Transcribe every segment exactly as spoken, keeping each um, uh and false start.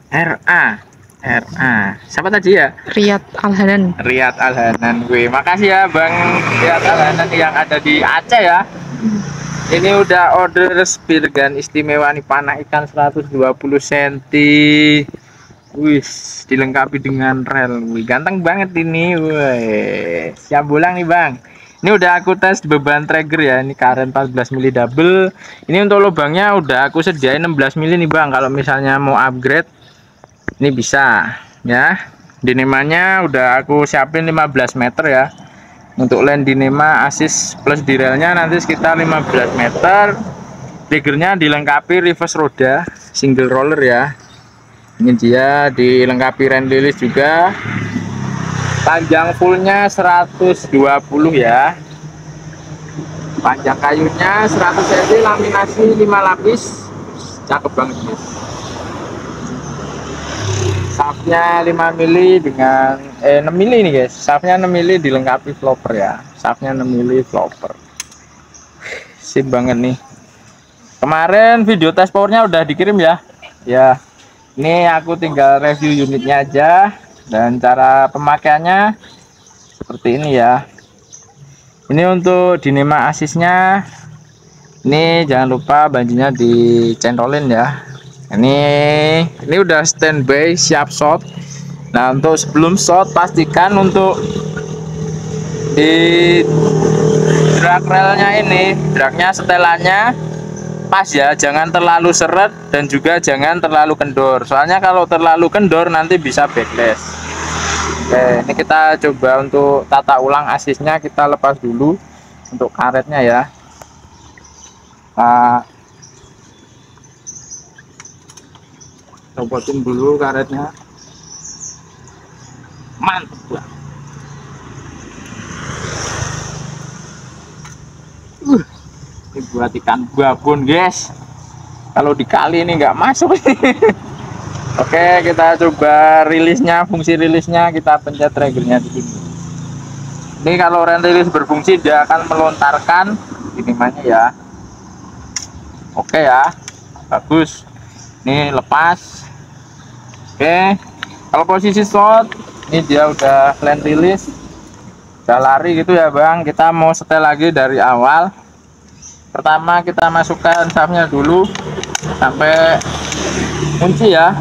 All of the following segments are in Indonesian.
R A R A siapa tadi ya? Riyad Al-Hanan. Riyad Al-Hanan. Wih, makasih ya Bang Riyad Al-Hanan yang ada di Aceh ya. Ini udah order spear gun istimewa nih, panah ikan seratus dua puluh sentimeter. Wih, dilengkapi dengan rel. Wih, ganteng banget ini. Wih, siap bolang nih Bang. Ini udah aku tes beban trigger ya. Ini karen empat belas mili double. Ini untuk lubangnya udah aku sediain enam belas mili nih Bang. Kalau misalnya mau upgrade, ini bisa ya. Dinemanya udah aku siapin lima belas meter ya. Untuk land dinema asis plus di relnya nanti sekitar lima belas meter. Triggernya dilengkapi reverse roda single roller ya. Ini dia dilengkapi rain release juga. Panjang fullnya seratus dua puluh ya. Panjang kayunya seratus sentimeter, laminasi lima lapis. Cakep banget guys. Shaftnya lima mili dengan eh enam mili nih guys. Shaftnya enam mili dilengkapi flopper ya. Shaftnya enam mili flopper. Sip banget nih. Kemarin video tes powernya udah dikirim ya. Ya. Ini aku tinggal review unitnya aja dan cara pemakaiannya seperti ini ya. Ini untuk dinema asisnya. Ini jangan lupa banjinya dicentolin ya. Ini ini udah standby siap shot. Nah, untuk sebelum shot pastikan untuk di drag relnya ini, dragnya setelannya pas ya, jangan terlalu seret dan juga jangan terlalu kendor. Soalnya kalau terlalu kendor nanti bisa backlash. Oke, ini kita coba untuk tata ulang asisnya, kita lepas dulu untuk karetnya ya. Nah, copotin dulu karetnya. Mantap lah. Uh, ini buat ikan babon guys. Kalau dikali ini nggak masuk. Oke, kita coba rilisnya, fungsi rilisnya kita pencet triggernya di sini. Ini kalau rain release berfungsi dia akan melontarkan ini mana ya. Oke ya, bagus. Ini lepas. Oke, kalau posisi shot ini dia udah land release, udah lari gitu ya Bang. Kita mau setel lagi dari awal. Pertama kita masukkan shaftnya dulu sampai kunci ya.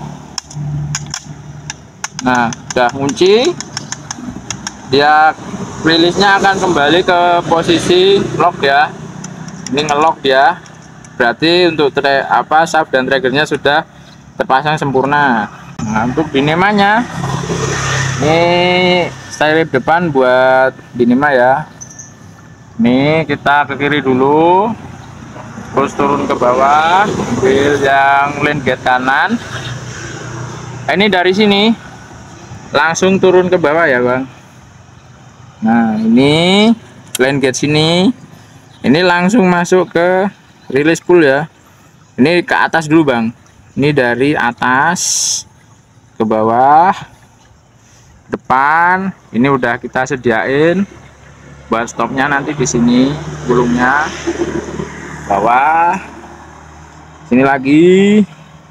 Nah, udah kunci, dia rilisnya akan kembali ke posisi lock ya. Ini ngelock dia, berarti untuk tre, apa shaft dan triggernya sudah terpasang sempurna. Nah, untuk dinemanya ini stereo depan buat dinema ya. Ini kita ke kiri dulu, terus turun ke bawah, ambil yang line gate kanan. Ini dari sini langsung turun ke bawah ya Bang. Nah, ini line gate sini, ini langsung masuk ke release pool ya. Ini ke atas dulu Bang. Ini dari atas ke bawah, depan. Ini udah kita sediain buat stopnya nanti di sini, gulungnya bawah, sini lagi.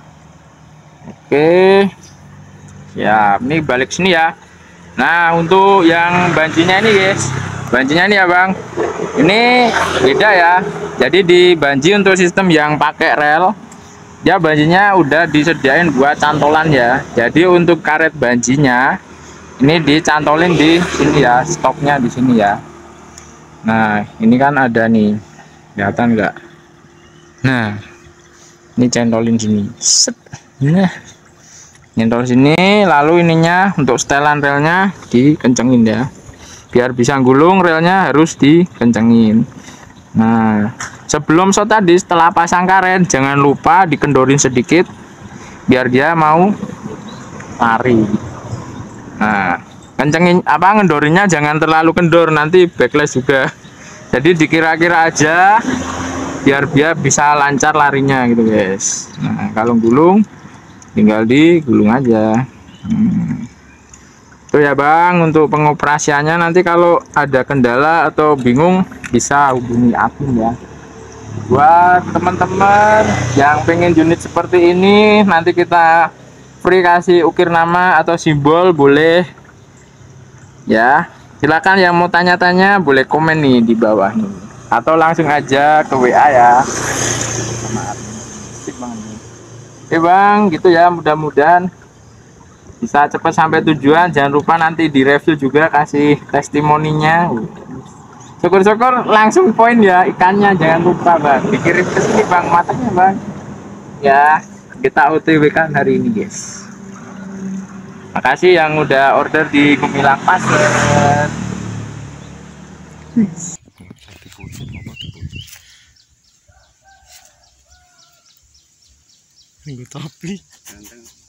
Oke, siap. Ini balik sini ya. Nah, untuk yang banjinya ini guys, banjinya ini ya Bang, ini beda ya. Jadi di banji untuk sistem yang pakai rel, ya banjinya udah disediain buat cantolan ya. Jadi untuk karet banjinya ini dicantolin di sini ya, stopnya di sini ya. Nah, ini kan ada nih, kelihatan nggak? Nah, ini cantolin sini. Set. Nah, nyentol sini, lalu ininya untuk setelan relnya dikencengin ya. Biar bisa gulung, relnya harus dikencengin. Nah, sebelum shot tadi, setelah pasang karet, jangan lupa dikendorin sedikit biar dia mau lari. Nah, kencengin apa ngendorinnya jangan terlalu kendor, nanti backlash juga. Jadi dikira-kira aja biar dia bisa lancar larinya gitu guys. Nah, kalau gulung tinggal digulung aja. Hmm. Itu ya Bang untuk pengoperasiannya. Nanti kalau ada kendala atau bingung bisa hubungi admin ya. Buat teman-teman yang pengen unit seperti ini, nanti kita japri kasih ukir nama atau simbol boleh ya. Silakan yang mau tanya-tanya boleh komen nih di bawah nih, atau langsung aja ke W A ya. Sip bang. Oke bang, gitu ya, mudah-mudahan bisa cepat sampai tujuan. Jangan lupa nanti di review juga, kasih testimoninya. Syukur-syukur langsung poin ya ikannya, jangan lupa bang dikirim ke sini bang matanya bang ya. Kita O T W kan hari ini guys. Makasih yang udah order di Gumilang Pasir. Minggu tapi